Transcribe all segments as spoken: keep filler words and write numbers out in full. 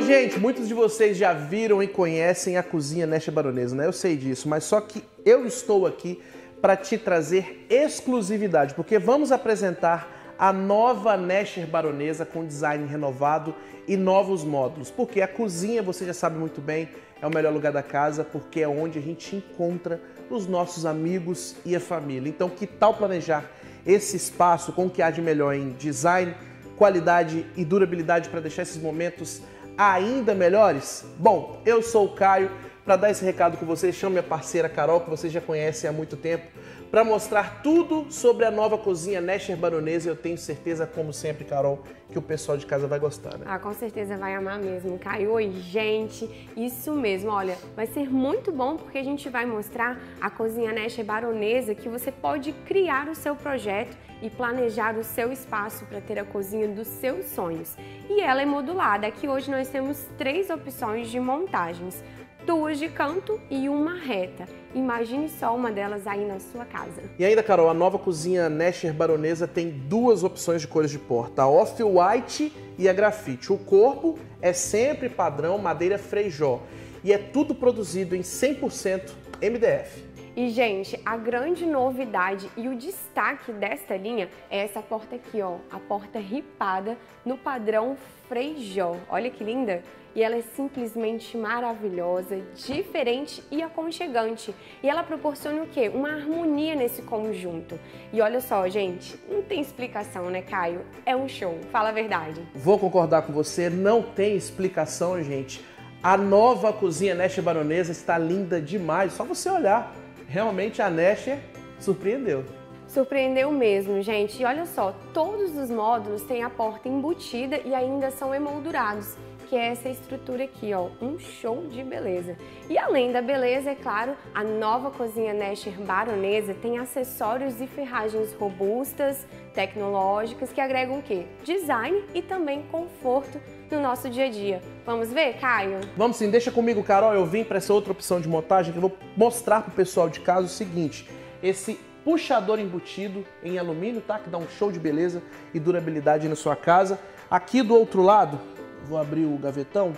Oi, gente, muitos de vocês já viram e conhecem a cozinha Nesher Baronesa, né? Eu sei disso, mas só que eu estou aqui para te trazer exclusividade, porque vamos apresentar a nova Nesher Baronesa com design renovado e novos módulos. Porque a cozinha, você já sabe muito bem, é o melhor lugar da casa, porque é onde a gente encontra os nossos amigos e a família. Então, que tal planejar esse espaço com o que há de melhor em design, qualidade e durabilidade para deixar esses momentos ainda melhores? Bom, eu sou o Caio, para dar esse recado com vocês, chamo minha parceira Carol, que vocês já conhecem há muito tempo, para mostrar tudo sobre a nova cozinha Nesher Baronesa. Eu tenho certeza, como sempre, Carol, que o pessoal de casa vai gostar, né? Ah, com certeza vai amar mesmo, Caio. Oi, gente, isso mesmo, olha, vai ser muito bom porque a gente vai mostrar a cozinha Nesher Baronesa, que você pode criar o seu projeto e planejar o seu espaço para ter a cozinha dos seus sonhos. E ela é modulada. Aqui hoje nós temos três opções de montagens. Duas de canto e uma reta. Imagine só uma delas aí na sua casa. E ainda, Carol, a nova cozinha Nesher Baronesa tem duas opções de cores de porta, a off-white e a grafite. O corpo é sempre padrão madeira Frejó e é tudo produzido em cem por cento M D F. E, gente, a grande novidade e o destaque desta linha é essa porta aqui, ó, a porta ripada no padrão Frejó. Olha que linda! E ela é simplesmente maravilhosa, diferente e aconchegante. E ela proporciona o quê? Uma harmonia nesse conjunto. E olha só, gente, não tem explicação, né, Caio? É um show, fala a verdade. Vou concordar com você, não tem explicação, gente. A nova cozinha Nesher Baronesa está linda demais, só você olhar. Realmente a Nesher surpreendeu. Surpreendeu mesmo, gente. E olha só, todos os módulos têm a porta embutida e ainda são emoldurados, que é essa estrutura aqui, ó, um show de beleza. E além da beleza, é claro, a nova cozinha Nesher Baronesa tem acessórios e ferragens robustas, tecnológicas, que agregam o quê? Design e também conforto no nosso dia a dia. Vamos ver, Caio? Vamos sim, deixa comigo, Carol, eu vim para essa outra opção de montagem que eu vou mostrar pro pessoal de casa o seguinte, esse puxador embutido em alumínio, tá? Que dá um show de beleza e durabilidade na sua casa. Aqui do outro lado, vou abrir o gavetão,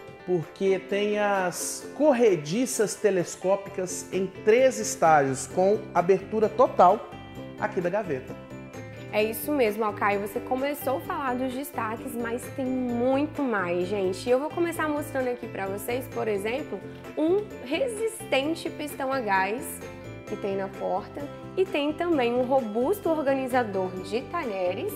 porque tem as corrediças telescópicas em três estágios, com abertura total aqui da gaveta. É isso mesmo, ó, Caio, você começou a falar dos destaques, mas tem muito mais, gente. Eu vou começar mostrando aqui para vocês, por exemplo, um resistente pistão a gás que tem na porta e tem também um robusto organizador de talheres.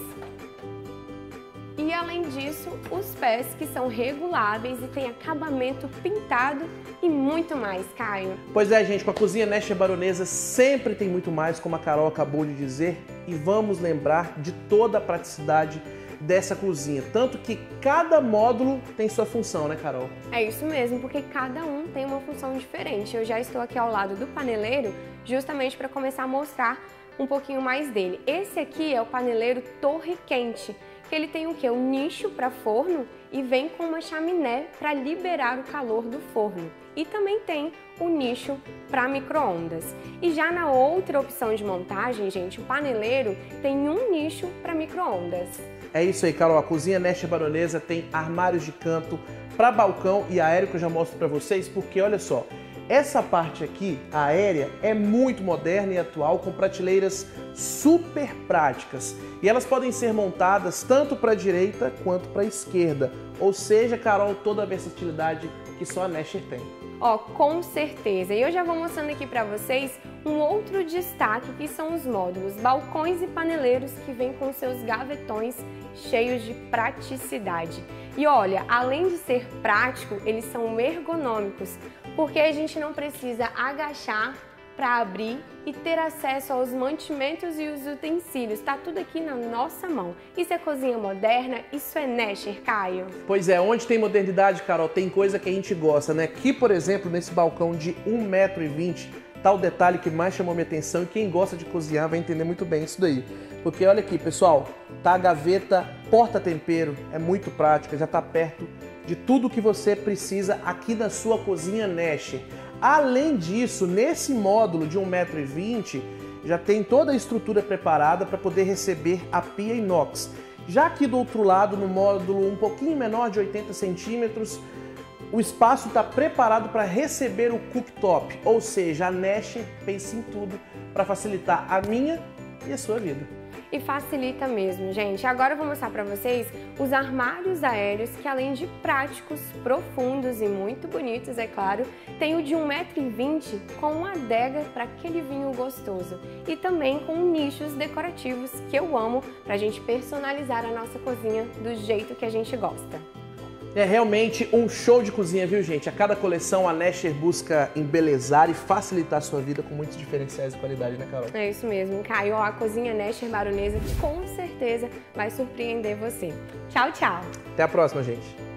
E além disso, os pés que são reguláveis e tem acabamento pintado e muito mais, Caio. Pois é, gente, com a cozinha Nesher Baronesa sempre tem muito mais, como a Carol acabou de dizer, e vamos lembrar de toda a praticidade dessa cozinha, tanto que cada módulo tem sua função, né, Carol? É isso mesmo, porque cada um tem uma função diferente. Eu já estou aqui ao lado do paneleiro justamente para começar a mostrar um pouquinho mais dele. Esse aqui é o paneleiro torre quente, que ele tem o quê? Um nicho para forno e vem com uma chaminé para liberar o calor do forno. E também tem o nicho para micro-ondas. E já na outra opção de montagem, gente, o paneleiro tem um nicho para micro-ondas. É isso aí, Carol. A cozinha Nesher Baronesa tem armários de canto para balcão e aéreo que eu já mostro para vocês, porque olha só, essa parte aqui, a aérea, é muito moderna e atual, com prateleiras super práticas. E elas podem ser montadas tanto para a direita quanto para a esquerda. Ou seja, Carol, toda a versatilidade que só a Nesher tem. Ó, com certeza. E eu já vou mostrando aqui para vocês um outro destaque, que são os módulos balcões e paneleiros, que vêm com seus gavetões cheios de praticidade. E olha, além de ser prático, eles são ergonômicos, porque a gente não precisa agachar para abrir e ter acesso aos mantimentos e os utensílios. Tá tudo aqui na nossa mão. Isso é cozinha moderna, isso é Nesher, Caio. Pois é, onde tem modernidade, Carol, tem coisa que a gente gosta, né? Aqui, por exemplo, nesse balcão de um metro e vinte, tá o detalhe que mais chamou minha atenção, e quem gosta de cozinhar vai entender muito bem isso daí. Porque olha aqui, pessoal, tá a gaveta porta-tempero, é muito prática, já tá perto de tudo que você precisa aqui na sua cozinha Nesher. Além disso, nesse módulo de um metro e vinte, já tem toda a estrutura preparada para poder receber a pia inox. Já aqui do outro lado, no módulo um pouquinho menor de oitenta centímetros, o espaço está preparado para receber o cooktop, ou seja, a Nesher pensa em tudo para facilitar a minha e a sua vida. E facilita mesmo, gente. Agora eu vou mostrar para vocês os armários aéreos que, além de práticos, profundos e muito bonitos, é claro, tem o de um metro e vinte com uma adega para aquele vinho gostoso e também com nichos decorativos que eu amo para a gente personalizar a nossa cozinha do jeito que a gente gosta. É realmente um show de cozinha, viu, gente? A cada coleção a Nesher busca embelezar e facilitar a sua vida com muitos diferenciais de qualidade, né, Carol? É isso mesmo, Caio. A cozinha Nesher Baronesa com certeza vai surpreender você. Tchau, tchau! Até a próxima, gente!